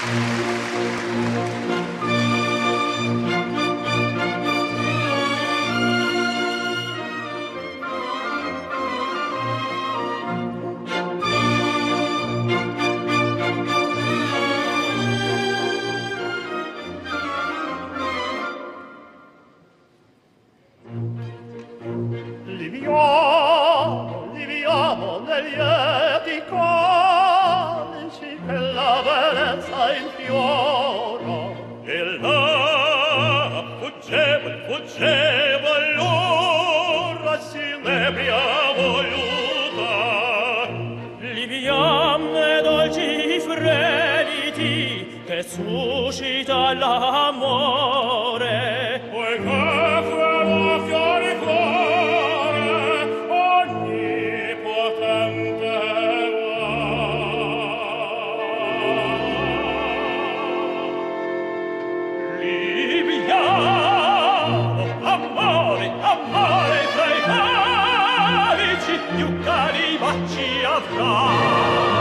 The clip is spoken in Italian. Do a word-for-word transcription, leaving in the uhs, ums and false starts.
Liviamo, liviamo negli lieti calici che la bellezza infiora. E là, fuggevol, fuggevol, l'ora si nebria voluta. Liviam dolci fremiti che suscita l'amore. Poi che fuoco fiori fuori, onnipotente va. Liviamo, amore, amore tra i calici, più cari baci avrà.